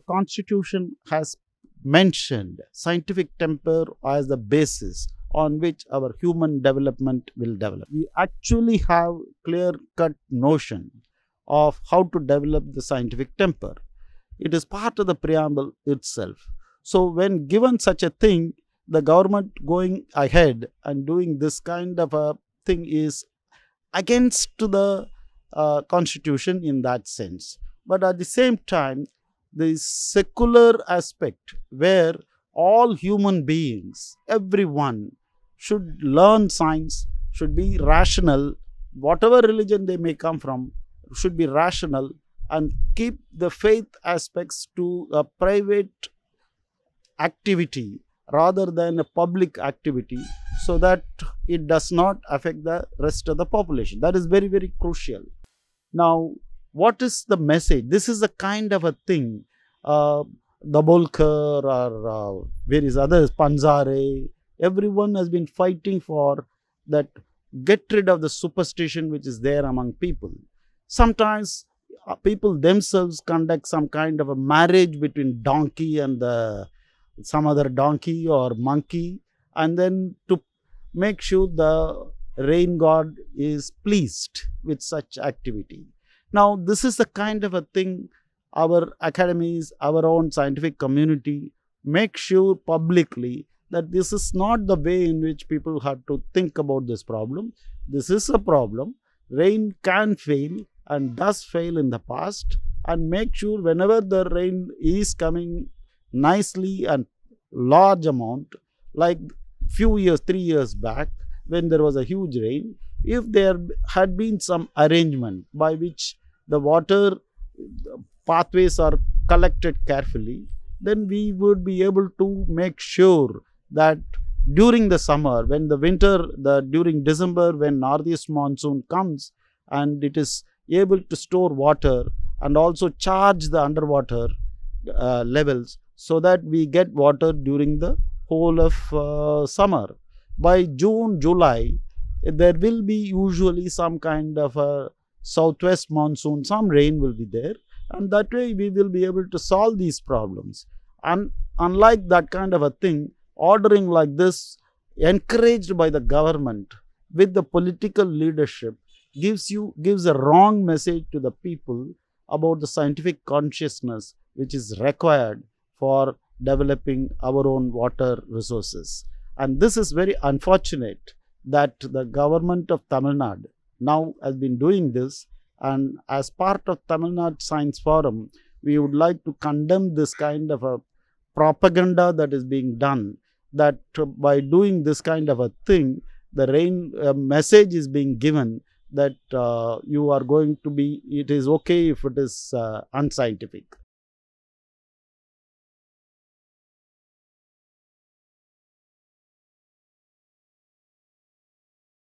Constitution has mentioned scientific temper as the basis on which our human development will develop. We actually have clear-cut notion of how to develop the scientific temper. It is part of the preamble itself. So when given such a thing, the government going ahead and doing this kind of a thing is against the Constitution in that sense. But at the same time, the secular aspect where all human beings, everyone should learn science, should be rational, whatever religion they may come from, should be rational and keep the faith aspects to a private activity rather than a public activity, so that it does not affect the rest of the population. That is very, very crucial. Now, what is the message? This is a kind of a thing. Dabolkar or various others, Panzare, everyone has been fighting for that, get rid of the superstition which is there among people. Sometimes people themselves conduct some kind of a marriage between donkey and some other donkey or monkey, and then to make sure the rain god is pleased with such activity. Now, this is the kind of a thing our academies, our own scientific community make sure publicly that this is not the way in which people have to think about this problem. This is a problem. Rain can fail and does fail in the past, and make sure whenever the rain is coming nicely and large amount, like few years, 3 years back when there was a huge rain, if there had been some arrangement by which the water pathways are collected carefully, then we would be able to make sure that during the summer, when the winter, during December, when northeast monsoon comes and it is able to store water and also charge the underwater levels, so that we get water during the whole of summer. By June, July, there will be usually some kind of a southwest monsoon, some rain will be there, and that way we will be able to solve these problems. And unlike that kind of a thing, ordering like this, encouraged by the government with the political leadership, gives a wrong message to the people about the scientific consciousness which is required for developing our own water resources. And this is very unfortunate that the government of Tamil Nadu now has been doing this, and as part of Tamil Nadu Science Forum, we would like to condemn this kind of a propaganda that is being done, that by doing this kind of a thing, the rain message is being given that you are going to be, it is okay if it is unscientific.